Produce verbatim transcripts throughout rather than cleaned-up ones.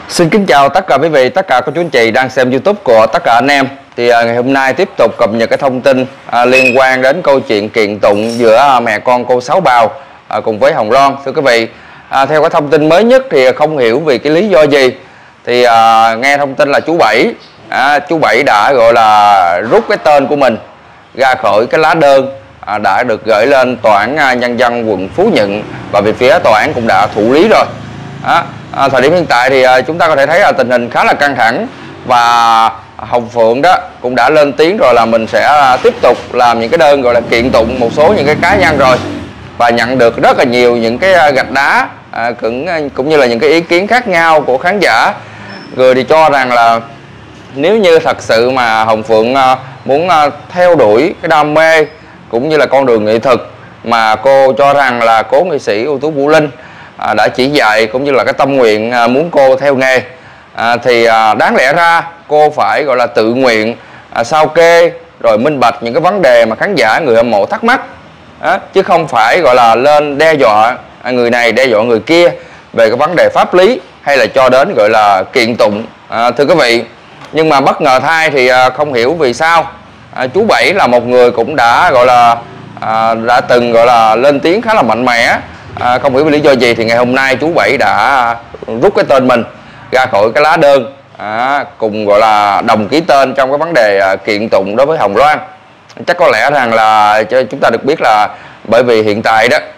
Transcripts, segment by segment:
Xin kính chào tất cả quý vị, tất cả các chú anh chị đang xem YouTube của tất cả anh em. Thì à, ngày hôm nay tiếp tục cập nhật cái thông tin à, liên quan đến câu chuyện kiện tụng giữa à, mẹ con cô Sáu Bào à, cùng với Hồng Loan. Thưa quý vị, à, theo cái thông tin mới nhất thì không hiểu vì cái lý do gì thì à, nghe thông tin là chú Bảy, à, chú Bảy đã gọi là rút cái tên của mình ra khỏi cái lá đơn à, đã được gửi lên Tòa án Nhân dân quận Phú Nhuận, và về phía tòa án cũng đã thụ lý rồi. À, à, thời điểm hiện tại thì à, chúng ta có thể thấy là tình hình khá là căng thẳng, và Hồng Phượng đó cũng đã lên tiếng rồi là mình sẽ à, tiếp tục làm những cái đơn gọi là kiện tụng một số những cái cá nhân rồi, và nhận được rất là nhiều những cái à, gạch đá à, cũng, cũng như là những cái ý kiến khác nhau của khán giả. Người thì cho rằng là nếu như thật sự mà Hồng Phượng à, muốn à, theo đuổi cái đam mê cũng như là con đường nghệ thuật mà cô cho rằng là cố nghệ sĩ ưu tú Vũ Linh À, đã chỉ dạy, cũng như là cái tâm nguyện à, muốn cô theo nghề, à, thì à, đáng lẽ ra cô phải gọi là tự nguyện à, sao kê rồi minh bạch những cái vấn đề mà khán giả, người hâm mộ thắc mắc, à, chứ không phải gọi là lên đe dọa à, người này đe dọa người kia về cái vấn đề pháp lý, hay là cho đến gọi là kiện tụng. à, thưa quý vị, nhưng mà bất ngờ thay thì à, không hiểu vì sao à, chú Bảy là một người cũng đã gọi là à, đã từng gọi là lên tiếng khá là mạnh mẽ. À, không hiểu vì lý do gì thì ngày hôm nay chú Bảy đã rút cái tên mình ra khỏi cái lá đơn, à, cùng gọi là đồng ký tên trong cái vấn đề à, kiện tụng đối với Hồng Loan. Chắc có lẽ rằng là cho chúng ta được biết là bởi vì hiện tại đó,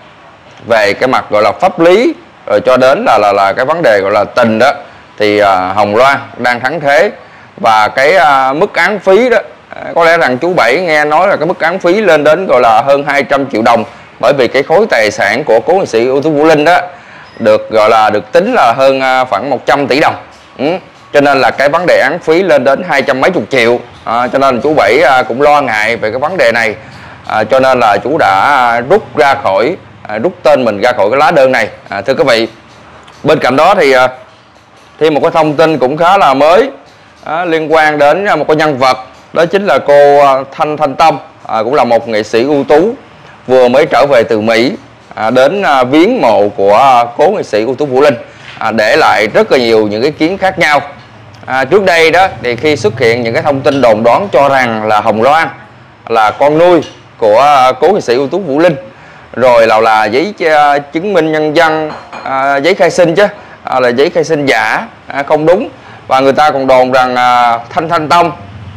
về cái mặt gọi là pháp lý rồi cho đến là là là cái vấn đề gọi là tình đó, thì à, Hồng Loan đang thắng thế, và cái à, mức án phí đó à, có lẽ rằng chú Bảy nghe nói là cái mức án phí lên đến gọi là hơn hai trăm triệu đồng, bởi vì cái khối tài sản của cố nghệ sĩ ưu tú Vũ Linh đó được gọi là được tính là hơn khoảng một trăm tỷ đồng, ừ. cho nên là cái vấn đề án phí lên đến hai trăm mấy chục triệu, à, cho nên chú Bảy à, cũng lo ngại về cái vấn đề này, à, cho nên là chú đã rút ra khỏi à, rút tên mình ra khỏi cái lá đơn này. à, thưa quý vị, bên cạnh đó thì à, thêm một cái thông tin cũng khá là mới à, liên quan đến một cái nhân vật, đó chính là cô Thanh Thanh Tâm, à, cũng là một nghệ sĩ ưu tú vừa mới trở về từ Mỹ, à, đến à, viếng mộ của à, cố nghệ sĩ ưu tú Vũ Linh, à, để lại rất là nhiều những cái kiến khác nhau. à, trước đây đó thì khi xuất hiện những cái thông tin đồn đoán cho rằng là Hồng Loan là con nuôi của à, cố nghệ sĩ ưu tú Vũ Linh, rồi là là giấy à, chứng minh nhân dân, à, giấy khai sinh chứ à, là giấy khai sinh giả, à, không đúng, và người ta còn đồn rằng à, Thanh Thanh Tâm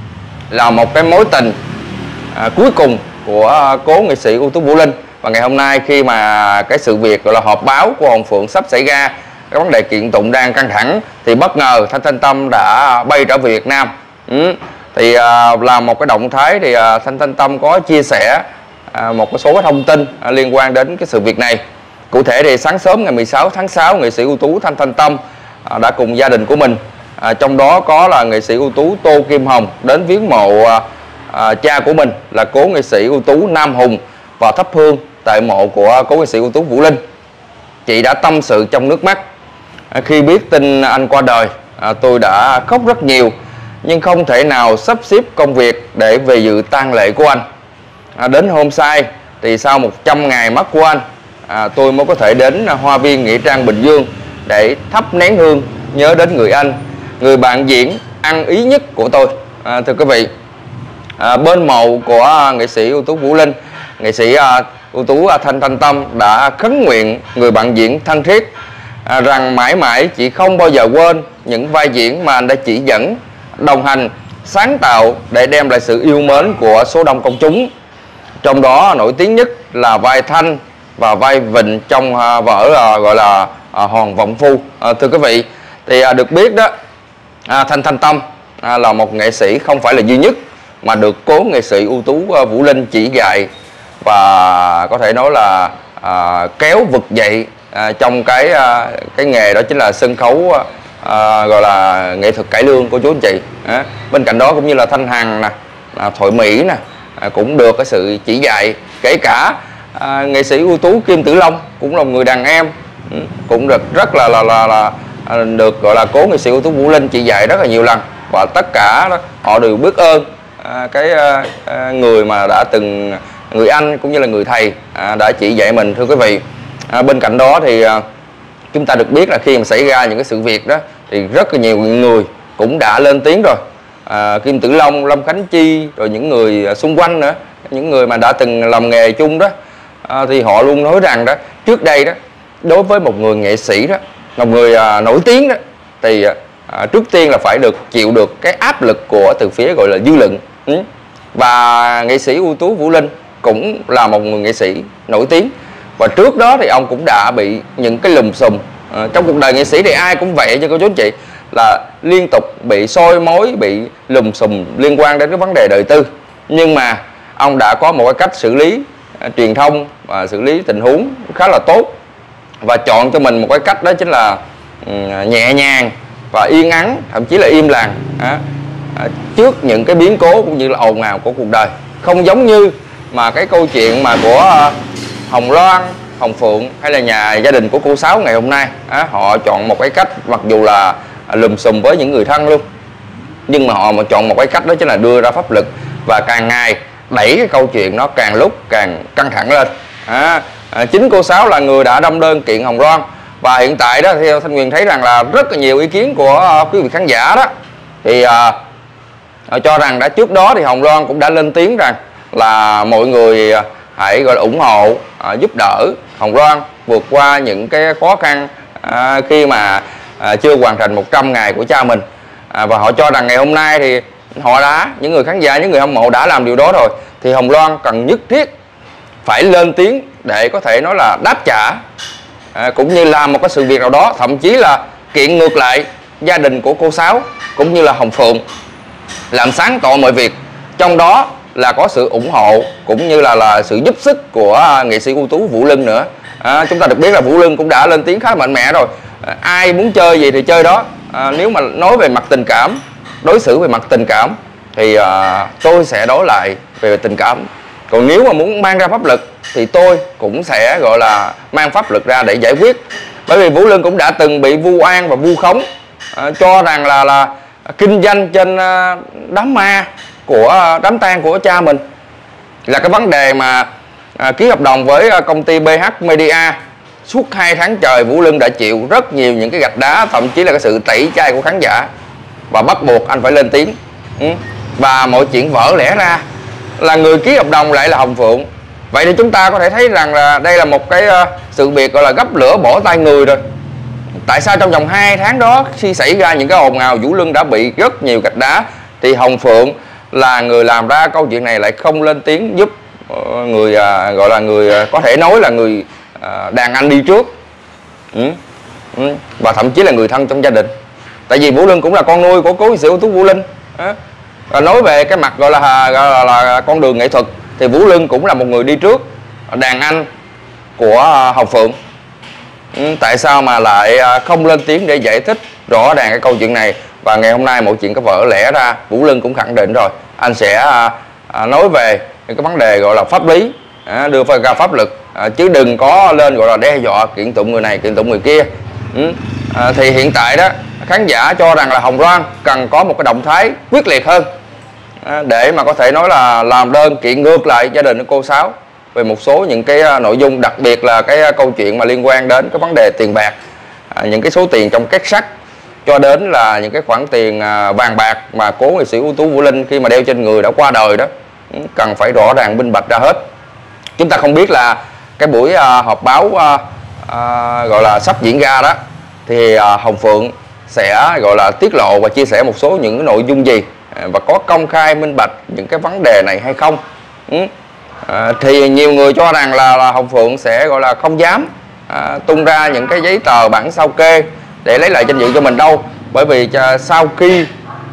là một cái mối tình à, cuối cùng của cố nghệ sĩ ưu tú Vũ Linh. Và ngày hôm nay khi mà cái sự việc gọi là họp báo của Hồng Phượng sắp xảy ra, cái vấn đề kiện tụng đang căng thẳng, thì bất ngờ Thanh Thanh Tâm đã bay trở về Việt Nam. ừ. Thì à, làm một cái động thái thì à, Thanh Thanh Tâm có chia sẻ à, một số cái thông tin à, liên quan đến cái sự việc này. Cụ thể thì sáng sớm ngày mười sáu tháng sáu, nghệ sĩ ưu tú Thanh Thanh Tâm à, đã cùng gia đình của mình, à, trong đó có là nghệ sĩ ưu tú Tô Kim Hồng, đến viếng mộ à, À, cha của mình là cố nghệ sĩ ưu tú Nam Hùng và thắp hương tại mộ của cố nghệ sĩ ưu tú Vũ Linh. Chị đã tâm sự trong nước mắt: à, khi biết tin anh qua đời, à, tôi đã khóc rất nhiều, nhưng không thể nào sắp xếp công việc để về dự tang lễ của anh. à, Đến hôm sau thì sau một trăm ngày mất của anh, à, tôi mới có thể đến Hoa viên Nghĩa Trang Bình Dương để thắp nén hương nhớ đến người anh, người bạn diễn ăn ý nhất của tôi. à, Thưa quý vị, À, bên mộ của nghệ sĩ ưu tú Vũ Linh, nghệ sĩ à, ưu tú à, Thanh Thanh Tâm đã khấn nguyện người bạn diễn thân thiết à, rằng mãi mãi chị không bao giờ quên những vai diễn mà anh đã chỉ dẫn, đồng hành, sáng tạo để đem lại sự yêu mến của số đông công chúng. Trong đó nổi tiếng nhất là vai Thanh và vai Vịnh trong à, vở à, gọi là à, Hòn Vọng Phu. à, Thưa quý vị, thì à, được biết đó, à, Thanh Thanh Tâm à, là một nghệ sĩ không phải là duy nhất mà được cố nghệ sĩ ưu tú uh, Vũ Linh chỉ dạy, và có thể nói là uh, kéo vực dậy uh, trong cái uh, cái nghề đó chính là sân khấu uh, uh, gọi là nghệ thuật cải lương của chú anh chị. uh, Bên cạnh đó cũng như là Thanh Hằng nè, uh, Thoại Mỹ nè, uh, cũng được cái sự chỉ dạy, kể cả uh, nghệ sĩ ưu tú Kim Tử Long cũng là một người đàn em, uh, cũng được rất là là là, là uh, được gọi là cố nghệ sĩ ưu tú Vũ Linh chỉ dạy rất là nhiều lần, và tất cả đó, họ đều biết ơn À, cái à, người mà đã từng, người anh cũng như là người thầy à, đã chỉ dạy mình. Thưa quý vị, à, bên cạnh đó thì à, chúng ta được biết là khi mà xảy ra những cái sự việc đó thì rất là nhiều người cũng đã lên tiếng rồi. à, Kim Tử Long, Lâm Khánh Chi, rồi những người xung quanh nữa, những người mà đã từng làm nghề chung đó, à, thì họ luôn nói rằng đó, trước đây đó, đối với một người nghệ sĩ đó, một người à, nổi tiếng đó, thì à, trước tiên là phải được chịu được cái áp lực của từ phía gọi là dư luận. ừ. Và nghệ sĩ ưu tú Vũ Linh cũng là một người nghệ sĩ nổi tiếng, và trước đó thì ông cũng đã bị những cái lùm xùm. à, trong cuộc đời nghệ sĩ thì ai cũng vậy cho cô chú anh chị, là liên tục bị soi mối, bị lùm xùm liên quan đến cái vấn đề đời tư. Nhưng mà ông đã có một cái cách xử lý uh, truyền thông và xử lý tình huống khá là tốt, và chọn cho mình một cái cách đó chính là um, nhẹ nhàng và yên ắng, thậm chí là im lặng uh, uh, trước những cái biến cố cũng như là ồn ào của cuộc đời. Không giống như mà cái câu chuyện mà của uh, Hồng Loan, Hồng Phượng hay là nhà gia đình của cô Sáu ngày hôm nay. uh, Họ chọn một cái cách, mặc dù là lùm xùm với những người thân luôn, nhưng mà họ mà chọn một cái cách đó chính là đưa ra pháp lực, và càng ngày đẩy cái câu chuyện nó càng lúc càng căng thẳng lên. à, à, Chính cô Sáu là người đã đâm đơn kiện Hồng Loan, và hiện tại đó theo Thanh Nguyên thấy rằng là rất là nhiều ý kiến của uh, quý vị khán giả đó thì uh, cho rằng đã trước đó thì Hồng Loan cũng đã lên tiếng rằng là mọi người uh, hãy gọi là ủng hộ, uh, giúp đỡ Hồng Loan vượt qua những cái khó khăn uh, khi mà À, chưa hoàn thành một trăm ngày của cha mình. à, Và họ cho rằng ngày hôm nay thì họ đã, những người khán giả, những người hâm mộ đã làm điều đó rồi, thì Hồng Loan cần nhất thiết phải lên tiếng để có thể nói là đáp trả, à, cũng như làm một cái sự việc nào đó, thậm chí là kiện ngược lại gia đình của cô Sáu cũng như là Hồng Phượng, làm sáng tỏ mọi việc, trong đó là có sự ủng hộ cũng như là là sự giúp sức của nghệ sĩ ưu tú Vũ Linh nữa. à, Chúng ta được biết là Vũ Linh cũng đã lên tiếng khá mạnh mẽ rồi. à, Ai muốn chơi gì thì chơi đó. à, Nếu mà nói về mặt tình cảm, đối xử về mặt tình cảm thì à, tôi sẽ đối lại về tình cảm. Còn nếu mà muốn mang ra pháp lực thì tôi cũng sẽ gọi là mang pháp lực ra để giải quyết. Bởi vì Vũ Linh cũng đã từng bị vu oan và vu khống, à, cho rằng là là kinh doanh trên à, đám ma của đám tang của cha mình. Là cái vấn đề mà à, ký hợp đồng với công ty bê hát Media, suốt hai tháng trời Vũ Linh đã chịu rất nhiều những cái gạch đá, thậm chí là cái sự tẩy chay của khán giả, và bắt buộc anh phải lên tiếng. ừ. Và mọi chuyện vỡ lẽ ra là người ký hợp đồng lại là Hồng Phượng. Vậy thì chúng ta có thể thấy rằng là đây là một cái uh, sự việc gọi là gấp lửa bỏ tay người rồi. Tại sao trong vòng hai tháng đó, khi xảy ra những cái ồn ào, Vũ Linh đã bị rất nhiều gạch đá, thì Hồng Phượng là người làm ra câu chuyện này lại không lên tiếng giúp uh, người uh, gọi là người uh, có thể nói là người uh, đàn anh đi trước. ừ. Ừ. Và thậm chí là người thân trong gia đình. Tại vì Vũ Linh cũng là con nuôi của cố nghệ sĩ ưu tú Vũ Linh. à. Và nói về cái mặt gọi là, gọi là, là con đường nghệ thuật thì Vũ Linh cũng là một người đi trước, đàn anh của Hồng Phượng. ừ. Tại sao mà lại không lên tiếng để giải thích rõ ràng cái câu chuyện này? Và ngày hôm nay mọi chuyện có vỡ lẽ ra, Vũ Linh cũng khẳng định rồi, anh sẽ à, à, nói về cái vấn đề gọi là pháp lý, à, đưa ra pháp lực, à, chứ đừng có lên gọi là đe dọa kiện tụng người này kiện tụng người kia. ừ. à, Thì hiện tại đó, khán giả cho rằng là Hồng Loan cần có một cái động thái quyết liệt hơn, à, để mà có thể nói là làm đơn kiện ngược lại gia đình của cô Sáu về một số những cái nội dung, đặc biệt là cái câu chuyện mà liên quan đến cái vấn đề tiền bạc, à, những cái số tiền trong két sắt, cho đến là những cái khoản tiền à, vàng bạc mà cố nghệ sĩ ưu tú Vũ Linh khi mà đeo trên người đã qua đời đó, cần phải rõ ràng minh bạch ra hết. Chúng ta không biết là cái buổi à, họp báo à, à, gọi là sắp diễn ra đó thì à, Hồng Phượng sẽ gọi là tiết lộ và chia sẻ một số những cái nội dung gì, à, và có công khai minh bạch những cái vấn đề này hay không. ừ. à, Thì nhiều người cho rằng là, là Hồng Phượng sẽ gọi là không dám à, tung ra những cái giấy tờ bản sao kê để lấy lại danh dự cho mình đâu. Bởi vì cho, sau khi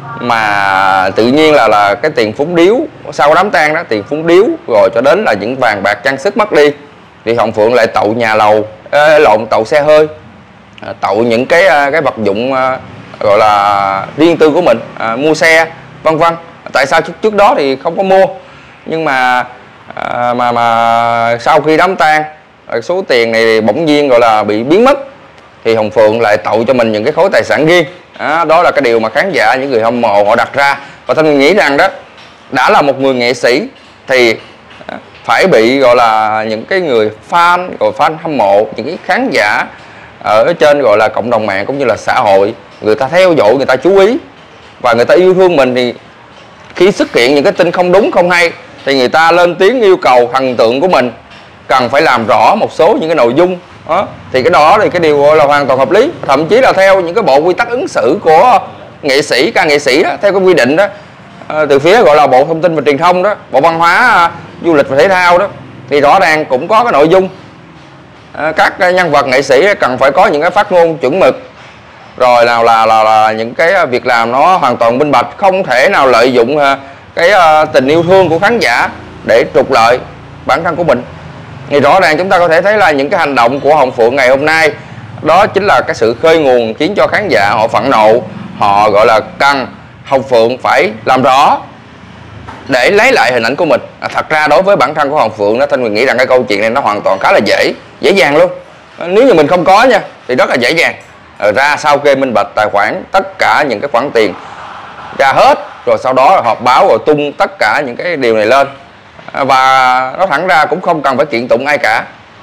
mà tự nhiên là là cái tiền phúng điếu sau đám tang đó, tiền phúng điếu rồi cho đến là những vàng bạc trang sức mất đi, thì Hồng Phượng lại tậu nhà lầu, ê, lộn tậu xe hơi, à, tậu những cái cái vật dụng à, gọi là riêng tư của mình, à, mua xe vân vân. Tại sao trước, trước đó thì không có mua, nhưng mà à, mà mà sau khi đám tang số tiền này bỗng nhiên gọi là bị biến mất, thì Hồng Phượng lại tậu cho mình những cái khối tài sản riêng. Đó, đó là cái điều mà khán giả, những người hâm mộ họ đặt ra. Và Thanh nghĩ rằng đó, đã là một người nghệ sĩ thì phải bị gọi là những cái người fan, rồi fan hâm mộ, những cái khán giả ở trên gọi là cộng đồng mạng cũng như là xã hội, người ta theo dõi, người ta chú ý và người ta yêu thương mình, thì khi xuất hiện những cái tin không đúng không hay thì người ta lên tiếng yêu cầu thần tượng của mình cần phải làm rõ một số những cái nội dung đó. Thì cái đó thì cái điều gọi là hoàn toàn hợp lý, thậm chí là theo những cái bộ quy tắc ứng xử của nghệ sĩ, ca nghệ sĩ đó, theo cái quy định đó từ phía gọi là Bộ Thông tin và Truyền thông đó, Bộ Văn hóa, Du lịch và Thể thao đó, thì rõ ràng cũng có cái nội dung các nhân vật nghệ sĩ cần phải có những cái phát ngôn chuẩn mực, rồi nào là, là là những cái việc làm nó hoàn toàn minh bạch, không thể nào lợi dụng cái tình yêu thương của khán giả để trục lợi bản thân của mình. Thì rõ ràng chúng ta có thể thấy là những cái hành động của Hồng Phượng ngày hôm nay đó chính là cái sự khơi nguồn khiến cho khán giả họ phẫn nộ, họ gọi là cần Hồng Phượng phải làm rõ để lấy lại hình ảnh của mình. À, thật ra đối với bản thân của Hồng Phượng đó, Thanh Huyền nghĩ rằng cái câu chuyện này nó hoàn toàn khá là dễ dễ dàng luôn. Nếu như mình không có nha thì rất là dễ dàng. À, ra sau kê minh bạch tài khoản tất cả những cái khoản tiền ra hết, rồi sau đó họp báo rồi tung tất cả những cái điều này lên, à, và nó thẳng ra cũng không cần phải kiện tụng ai cả,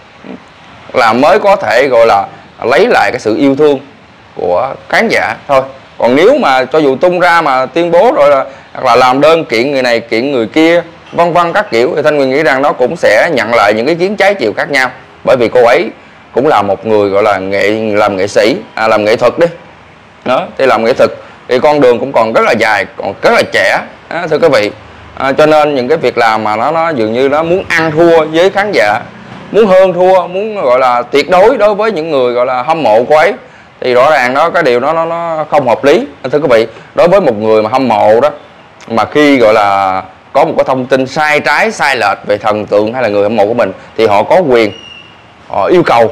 là mới có thể gọi là lấy lại cái sự yêu thương của khán giả thôi. Còn nếu mà cho dù tung ra mà tuyên bố rồi là hoặc là làm đơn kiện người này kiện người kia vân vân các kiểu, thì Thanh Huyền nghĩ rằng nó cũng sẽ nhận lại những cái ý kiến trái chiều khác nhau, bởi vì cô ấy cũng là một người gọi là nghệ làm nghệ sĩ, à, làm nghệ thuật đi đó, thì làm nghệ thuật thì con đường cũng còn rất là dài, còn rất là trẻ đó, thưa quý vị. À, cho nên những cái việc làm mà nó nó dường như nó muốn ăn thua với khán giả, muốn hơn thua, muốn gọi là tuyệt đối đối với những người gọi là hâm mộ cô ấy, thì rõ ràng đó cái điều đó nó nó không hợp lý. Thưa quý vị, đối với một người mà hâm mộ đó, mà khi gọi là có một cái thông tin sai trái sai lệch về thần tượng hay là người hâm mộ của mình, thì họ có quyền họ yêu cầu,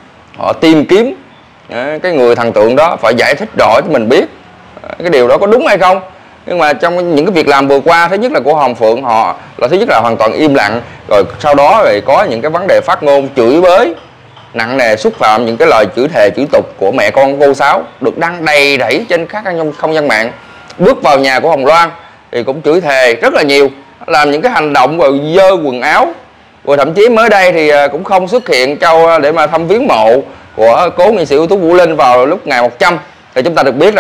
họ tìm kiếm cái người thần tượng đó phải giải thích rõ cho mình biết cái điều đó có đúng hay không. Nhưng mà trong những cái việc làm vừa qua, thứ nhất là của Hồng Phượng, họ là thứ nhất là hoàn toàn im lặng, rồi sau đó rồi có những cái vấn đề phát ngôn chửi bới nặng nề, xúc phạm những cái lời chửi thề chửi tục của mẹ con cô Sáu được đăng đầy đẩy trên các không gian mạng. Bước vào nhà của Hồng Loan thì cũng chửi thề rất là nhiều, làm những cái hành động rồi dơ quần áo, rồi thậm chí mới đây thì cũng không xuất hiện cho để mà thăm viếng mộ của cố nghệ sĩ ưu tú Vũ Linh vào lúc ngày một trăm. Thì chúng ta được biết rồi,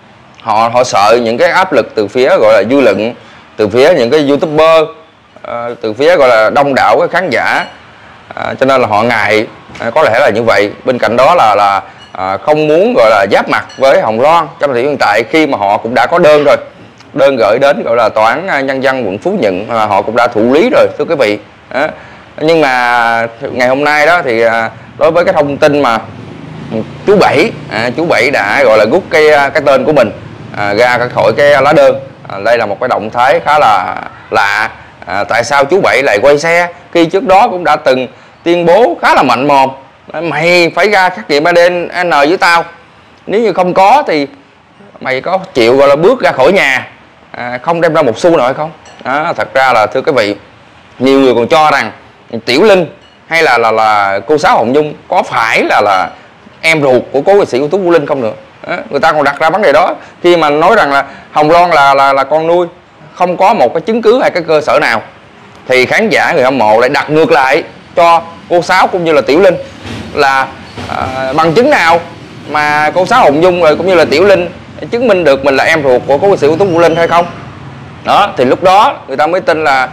họ họ sợ những cái áp lực từ phía gọi là dư luận, từ phía những cái youtuber, uh, từ phía gọi là đông đảo cái khán giả, uh, cho nên là họ ngại, uh, có lẽ là như vậy. Bên cạnh đó là là uh, không muốn gọi là giáp mặt với Hồng Loan trong thời điểm hiện tại, khi mà họ cũng đã có đơn rồi, đơn gửi đến gọi là tòa án nhân dân quận Phú Nhuận, uh, họ cũng đã thụ lý rồi thưa quý vị. Uh, nhưng mà ngày hôm nay đó thì uh, đối với cái thông tin mà chú Bảy, à, chú Bảy đã gọi là rút cái cái tên của mình à, ra khỏi cái lá đơn, à, đây là một cái động thái khá là lạ. À, tại sao chú Bảy lại quay xe khi trước đó cũng đã từng tuyên bố khá là mạnh mồm, mày phải ra xét nghiệm a đê en với tao, nếu như không có thì mày có chịu gọi là bước ra khỏi nhà, à, không đem ra một xu nào hay không. À, thật ra là thưa quý vị, nhiều người còn cho rằng Tiểu Linh hay là là là cô Sáu Hồng Nhung có phải là là em ruột của cố nghệ sĩ ưu tú Vũ Linh không nữa. Đó, người ta còn đặt ra vấn đề đó khi mà nói rằng là Hồng Loan là là là con nuôi, không có một cái chứng cứ hay cái cơ sở nào, thì khán giả người hâm mộ lại đặt ngược lại cho cô Sáu cũng như là Tiểu Linh là à, bằng chứng nào mà cô Sáu Hồng Nhung rồi cũng như là Tiểu Linh chứng minh được mình là em ruột của cố nghệ sĩ ưu tú Vũ Linh hay không. Đó thì lúc đó người ta mới tin là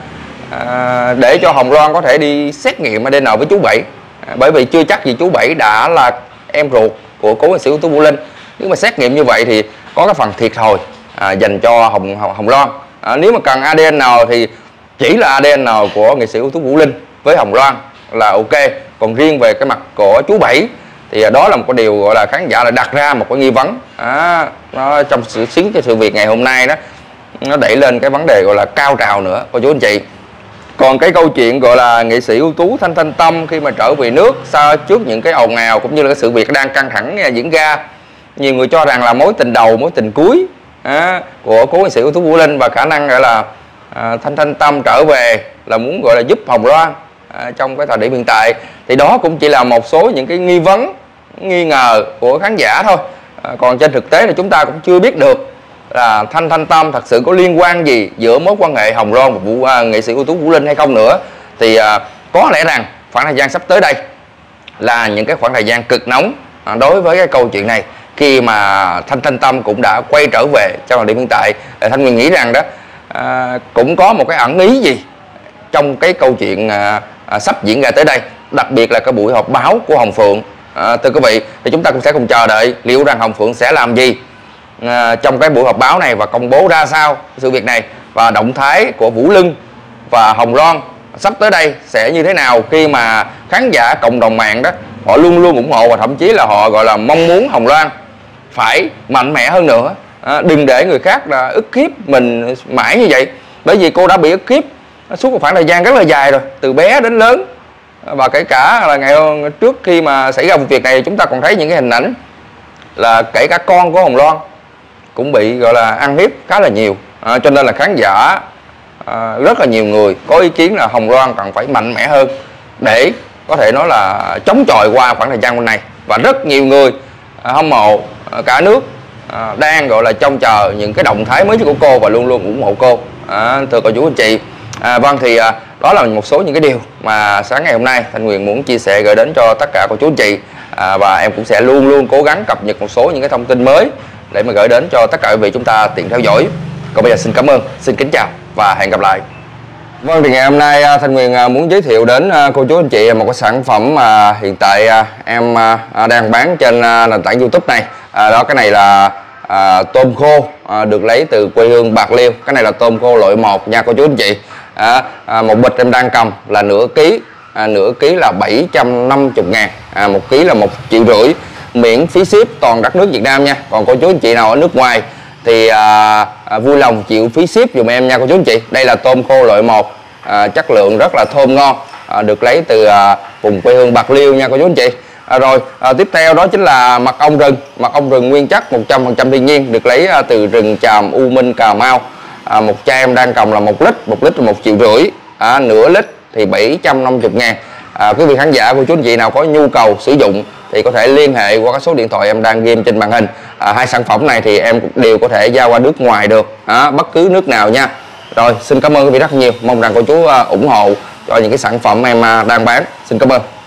à, để cho Hồng Loan có thể đi xét nghiệm a đê en với chú Bảy, à, bởi vì chưa chắc gì chú Bảy đã là em ruột của cố nghệ sĩ ưu tú Vũ Linh. Nếu mà xét nghiệm như vậy thì có cái phần thiệt thòi à, dành cho Hồng Hồng, Hồng Loan. À, nếu mà cần a đê en thì chỉ là a đê en của nghệ sĩ ưu tú Vũ Linh với Hồng Loan là ok. Còn riêng về cái mặt của chú Bảy thì đó là một cái điều gọi là khán giả lại đặt ra một cái nghi vấn. À, nó trong sự xính cái sự việc ngày hôm nay đó, nó đẩy lên cái vấn đề gọi là cao trào nữa cô chú anh chị. Còn cái câu chuyện gọi là nghệ sĩ ưu tú Thanh Thanh Tâm khi mà trở về nước sau trước những cái ồn ào cũng như là cái sự việc đang căng thẳng diễn ra, nhiều người cho rằng là mối tình đầu mối tình cuối à, của cố nghệ sĩ ưu tú Vũ Linh, và khả năng gọi là à, Thanh Thanh Tâm trở về là muốn gọi là giúp Hồng Loan à, trong cái thời điểm hiện tại. Thì đó cũng chỉ là một số những cái nghi vấn nghi ngờ của khán giả thôi, à, còn trên thực tế thì chúng ta cũng chưa biết được là Thanh Thanh Tâm thật sự có liên quan gì giữa mối quan hệ Hồng Loan và Vũ, à, nghệ sĩ ưu tú Vũ Linh hay không nữa. Thì à, có lẽ rằng khoảng thời gian sắp tới đây là những cái khoảng thời gian cực nóng à, đối với cái câu chuyện này, khi mà Thanh Thanh Tâm cũng đã quay trở về trong thời điểm hiện tại. Thanh Nguyên nghĩ rằng đó à, cũng có một cái ẩn ý gì trong cái câu chuyện à, à, sắp diễn ra tới đây, đặc biệt là cái buổi họp báo của Hồng Phượng. À, thưa quý vị, thì chúng ta cũng sẽ cùng chờ đợi liệu rằng Hồng Phượng sẽ làm gì à, trong cái buổi họp báo này và công bố ra sao sự việc này, và động thái của Vũ Lưng và Hồng Loan sắp tới đây sẽ như thế nào, khi mà khán giả cộng đồng mạng đó họ luôn luôn ủng hộ và thậm chí là họ gọi là mong muốn Hồng Loan phải mạnh mẽ hơn nữa, à, đừng để người khác là ức hiếp mình mãi như vậy, bởi vì cô đã bị ức hiếp suốt một khoảng thời gian rất là dài rồi, từ bé đến lớn. Và kể cả là ngày trước khi mà xảy ra vụ việc này, chúng ta còn thấy những cái hình ảnh là kể cả con của Hồng Loan cũng bị gọi là ăn hiếp khá là nhiều, à, cho nên là khán giả à, rất là nhiều người có ý kiến là Hồng Loan cần phải mạnh mẽ hơn để có thể nói là chống chọi qua khoảng thời gian này. Và rất nhiều người à, hâm mộ à, cả nước à, đang gọi là trông chờ những cái động thái mới nhất của cô và luôn luôn ủng hộ cô. À, thưa cô chú anh chị, à, vâng thì à, đó là một số những cái điều mà sáng ngày hôm nay Thanh Nguyên muốn chia sẻ gửi đến cho tất cả cô chú anh chị, à, và em cũng sẽ luôn luôn cố gắng cập nhật một số những cái thông tin mới để mà gửi đến cho tất cả quý vị chúng ta tiện theo dõi. Còn bây giờ xin cảm ơn, xin kính chào và hẹn gặp lại. Vâng, thì ngày hôm nay Thanh Nguyên muốn giới thiệu đến cô chú anh chị một cái sản phẩm mà hiện tại em đang bán trên nền tảng YouTube này. À, đó cái này là à, tôm khô à, được lấy từ quê hương Bạc Liêu. Cái này là tôm khô loại một nha cô chú anh chị. À, à, một bịch em đang cầm là nửa ký, à, nửa ký là bảy trăm năm mươi ngàn, à, một ký là một triệu rưỡi, miễn phí ship toàn đất nước Việt Nam nha. Còn cô chú anh chị nào ở nước ngoài thì à, à, vui lòng chịu phí ship dùm em nha cô chú anh chị. Đây là tôm khô loại một, à, chất lượng rất là thơm ngon, à, được lấy từ à, vùng quê hương Bạc Liêu nha cô chú anh chị. À, rồi à, tiếp theo đó chính là mật ong rừng, mật ong rừng nguyên chất một trăm phần trăm thiên nhiên, được lấy à, từ rừng Tràm, U Minh, Cà Mau. À, một chai em đang cầm là một lít, một lít là một triệu rưỡi, à, nửa lít thì bảy trăm năm mươi ngàn. À, quý vị khán giả của chú anh chị nào có nhu cầu sử dụng thì có thể liên hệ qua các số điện thoại em đang ghi trên màn hình. À, hai sản phẩm này thì em đều có thể giao qua nước ngoài được, à, bất cứ nước nào nha. Rồi xin cảm ơn quý vị rất nhiều, mong rằng cô chú uh, ủng hộ cho những cái sản phẩm em uh, đang bán. Xin cảm ơn.